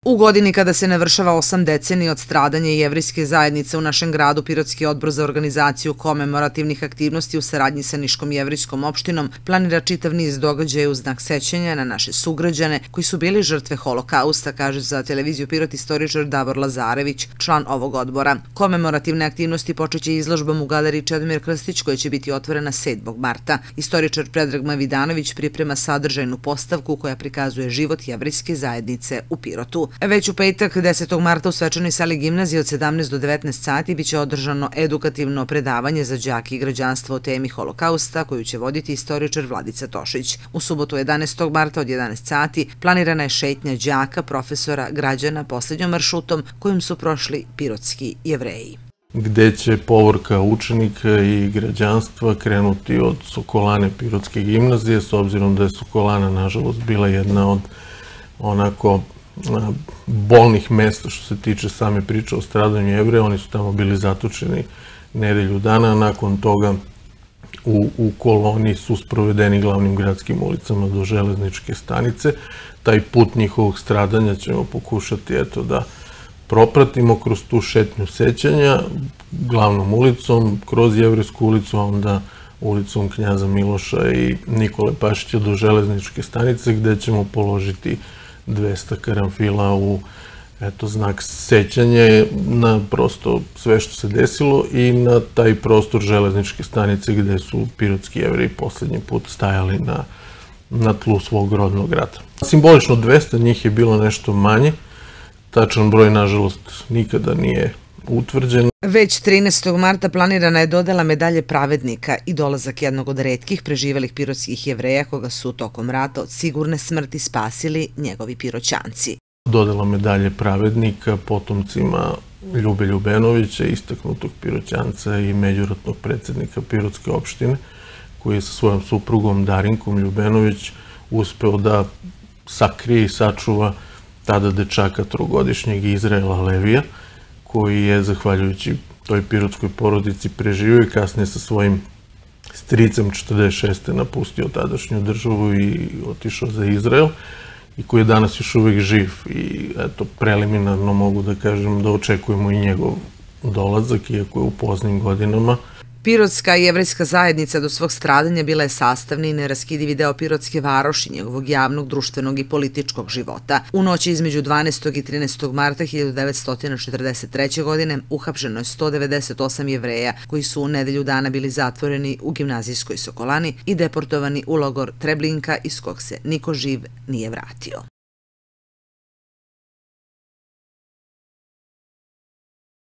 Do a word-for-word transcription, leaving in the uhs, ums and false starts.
U godini kada se navršava osam decenija od stradanja jevrejske zajednice u našem gradu, Pirotski odbor za organizaciju komemorativnih aktivnosti u saradnji sa Niškom jevrejskom opštinom planira čitav niz događaja u znak sećanja na naše sugrađane koji su bili žrtve Holokausta, kaže za televiziju Pirot istoričar Davor Lazarević, član ovog odbora. Komemorativne aktivnosti počeće izložbom u galeriji Čedomir Krstić koja će biti otvorena sedmog marta. Istoričar Predrag Mavidanović priprema sadržajnu postavku koja prikazuje život jevrejske zajednice u Pirotu. Već u petak, desetog marta, u svečanoj sali gimnazije od sedamnaest do devetnaest sati biće održano edukativno predavanje za đake i građanstvo o temi Holokausta koju će voditi istoričar Vladica Tošić. U subotu jedanaestog marta od jedanaest sati planirana je šetnja đaka, profesora, građana posljednjom maršrutom kojim su prošli pirotski Jevreji. Gde će povorka učenika i građanstva krenuti od Sokolane Pirotske gimnazije, s obzirom da je Sokolana, nažalost, bila jedna od onako bolnih mesta što se tiče same priče o stradanju Jevreja. Oni su tamo bili zatočeni nedelju dana, nakon toga u, u koloni su sprovedeni glavnim gradskim ulicama do železničke stanice. Taj put njihovog stradanja ćemo pokušati eto da propratimo kroz tu šetnju sećanja, glavnom ulicom, kroz Jevrejsku ulicu, a onda ulicom Knjaza Miloša i Nikole Pašića do železničke stanice, gde ćemo položiti dvesta karanfila u eto, znak sećanja na prosto sve što se desilo i na taj prostor železničke stanice gde su pirotski Jevreji poslednji put stajali na, na tlu svog rodnog grada. Simbolično dvesta, njih je bilo nešto manje. Tačan broj, nažalost, nikada nije utvrđen. Već trinaestog marta planirana je dodela medalje pravednika i dolazak jednog od retkih preživelih pirotskih Jevreja koga su tokom rata od sigurne smrti spasili njegovi Piroćanci. Dodela medalje pravednika potomcima Ljube Ljubenovića, istaknutog Piroćanca i međuratnog predsjednika Pirotske opštine, koji je sa svojom suprugom Darinkom Ljubenović uspeo da sakrije i sačuva tada dečaka trogodišnjeg Izraela Levija, koji je, zahvaljujući toj pirotskoj porodici, preživio i kasnije sa svojim stricem četrdeset šeste napustio tadašnju državu i otišao za Izrael i koji je danas još uvijek živ. I eto, preliminarno mogu da kažem da očekujemo i njegov dolazak, iako je u poznim godinama. Pirotska jevrejska zajednica do svog stradanja bila je sastavni i neraskidivi deo Pirotske varoši, njegovog javnog, društvenog i političkog života. U noći između dvanaestog i trinaestog marta hiljadu devetsto četrdeset treće. godine uhapšeno je sto devedeset osam Jevreja koji su u nedelju dana bili zatvoreni u gimnazijskoj Sokolani i deportovani u logor Treblinka iz kog se niko živ nije vratio.